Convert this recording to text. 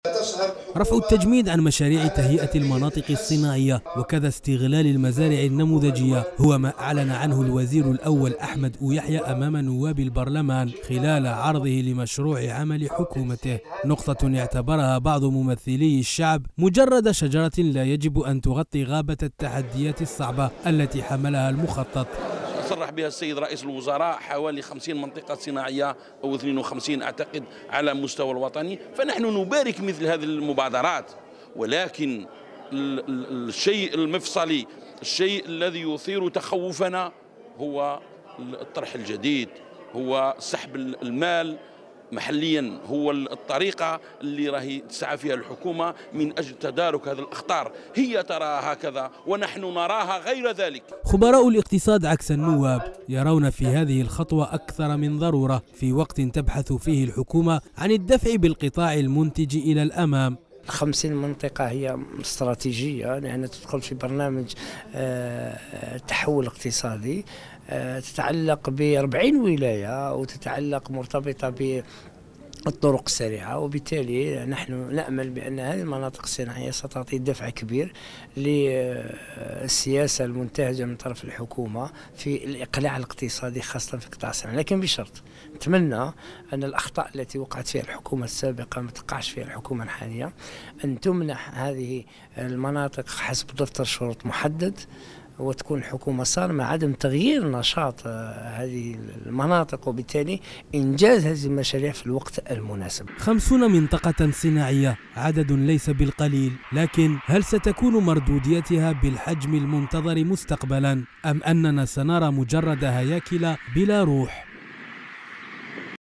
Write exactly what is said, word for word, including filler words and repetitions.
رفع التجميد عن مشاريع تهيئة المناطق الصناعية وكذا استغلال المزارع النموذجية هو ما أعلن عنه الوزير الأول أحمد أويحيى أمام نواب البرلمان خلال عرضه لمشروع عمل حكومته، نقطة اعتبرها بعض ممثلي الشعب مجرد شجرة لا يجب أن تغطي غابة التحديات الصعبة التي حملها المخطط. صرح بها السيد رئيس الوزراء حوالي خمسين منطقة صناعية أو اثنين وخمسين أعتقد على مستوى الوطني، فنحن نبارك مثل هذه المبادرات، ولكن الشيء المفصلي، الشيء الذي يثير تخوفنا هو الطرح الجديد، هو سحب المال محليا، هو الطريقة اللي راهي تسعى فيها الحكومة من أجل تدارك هذه الأخطار. هي تراها هكذا ونحن نراها غير ذلك. خبراء الاقتصاد عكس النواب يرون في هذه الخطوة أكثر من ضرورة في وقت تبحث فيه الحكومة عن الدفع بالقطاع المنتج إلى الأمام. خمسين منطقة هي استراتيجية لأنها تدخل في برنامج تحول اقتصادي تتعلق بأربعين ولاية وتتعلق مرتبطة بالطرق السريعة، وبالتالي نحن نأمل بأن هذه المناطق الصناعية ستعطي دفع كبير للسياسة المنتهجة من طرف الحكومة في الإقلاع الاقتصادي خاصة في قطاع الصناعة، لكن بشرط نتمنى أن الأخطاء التي وقعت فيها الحكومة السابقة ما تقعش فيها الحكومة الحالية، أن تمنح هذه المناطق حسب دفتر شروط محدد، وتكون الحكومة صارمة عدم تغيير نشاط هذه المناطق وبالتالي إنجاز هذه المشاريع في الوقت المناسب. خمسون منطقة صناعية عدد ليس بالقليل، لكن هل ستكون مردوديتها بالحجم المنتظر مستقبلا أم أننا سنرى مجرد هياكل بلا روح؟